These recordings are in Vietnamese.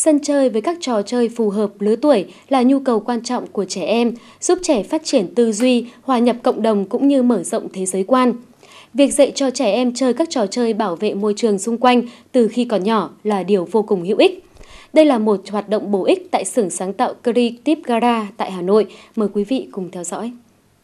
Sân chơi với các trò chơi phù hợp lứa tuổi là nhu cầu quan trọng của trẻ em, giúp trẻ phát triển tư duy, hòa nhập cộng đồng cũng như mở rộng thế giới quan. Việc dạy cho trẻ em chơi các trò chơi bảo vệ môi trường xung quanh từ khi còn nhỏ là điều vô cùng hữu ích. Đây là một hoạt động bổ ích tại xưởng sáng tạo Creative Gara tại Hà Nội. Mời quý vị cùng theo dõi.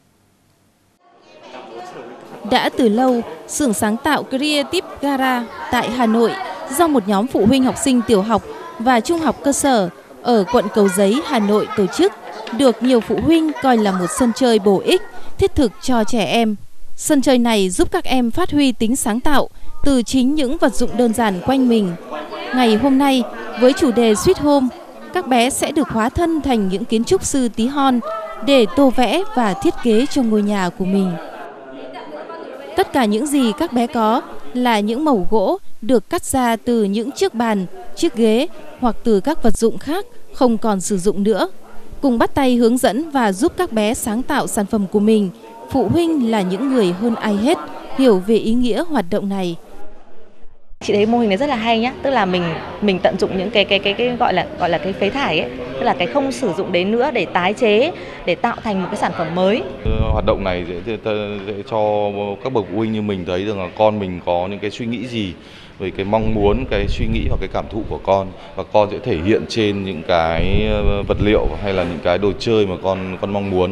Đã từ lâu, xưởng sáng tạo Creative Gara tại Hà Nội do một nhóm phụ huynh học sinh tiểu học và trung học cơ sở ở quận Cầu Giấy, Hà Nội tổ chức, được nhiều phụ huynh coi là một sân chơi bổ ích, thiết thực cho trẻ em. Sân chơi này giúp các em phát huy tính sáng tạo từ chính những vật dụng đơn giản quanh mình. Ngày hôm nay, với chủ đề Sweet Home, các bé sẽ được hóa thân thành những kiến trúc sư tí hon để tô vẽ và thiết kế cho ngôi nhà của mình. Tất cả những gì các bé có là những mẩu gỗ được cắt ra từ những chiếc bàn, chiếc ghế hoặc từ các vật dụng khác không còn sử dụng nữa. Cùng bắt tay hướng dẫn và giúp các bé sáng tạo sản phẩm của mình, phụ huynh là những người hơn ai hết hiểu về ý nghĩa hoạt động này. Chị thấy mô hình này rất là hay nhá, tức là mình tận dụng những cái gọi là cái phế thải ấy, tức là cái không sử dụng đến nữa để tái chế, để tạo thành một cái sản phẩm mới. Hoạt động này sẽ cho các bậc phụ huynh như mình thấy rằng là con mình có những cái suy nghĩ gì, về cái mong muốn, cái suy nghĩ hoặc cái cảm thụ của con, và con sẽ thể hiện trên những cái vật liệu hay là những cái đồ chơi mà con mong muốn.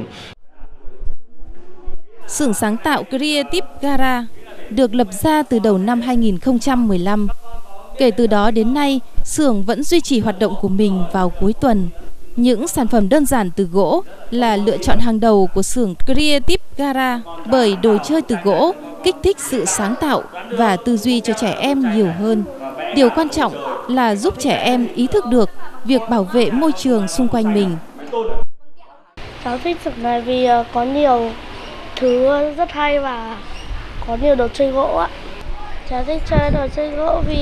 Xưởng sáng tạo Creative Gara được lập ra từ đầu năm 2015. Kể từ đó đến nay, xưởng vẫn duy trì hoạt động của mình vào cuối tuần. Những sản phẩm đơn giản từ gỗ là lựa chọn hàng đầu của xưởng Creative Gara bởi đồ chơi từ gỗ kích thích sự sáng tạo và tư duy cho trẻ em nhiều hơn. Điều quan trọng là giúp trẻ em ý thức được việc bảo vệ môi trường xung quanh mình. Cháu thích xưởng này vì có nhiều thứ rất hay và có nhiều đồ chơi gỗ ạ. Cháu thích chơi đồ chơi gỗ vì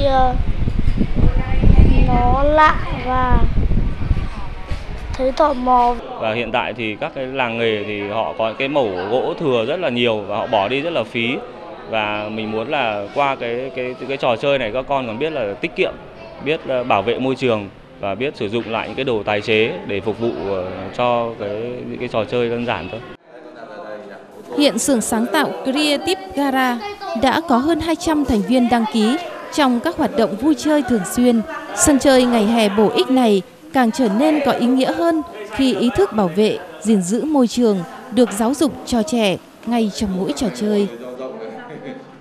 nó lạ và thấy tò mò. Và hiện tại thì các cái làng nghề thì họ có cái mẩu gỗ thừa rất là nhiều và họ bỏ đi rất là phí. Và mình muốn là qua cái trò chơi này các con còn biết là tiết kiệm, biết bảo vệ môi trường và biết sử dụng lại những cái đồ tái chế để phục vụ cho những cái trò chơi đơn giản thôi. Hiện xưởng sáng tạo Creative Gara đã có hơn 200 thành viên đăng ký trong các hoạt động vui chơi thường xuyên. Sân chơi ngày hè bổ ích này càng trở nên có ý nghĩa hơn khi ý thức bảo vệ, gìn giữ môi trường được giáo dục cho trẻ ngay trong mỗi trò chơi.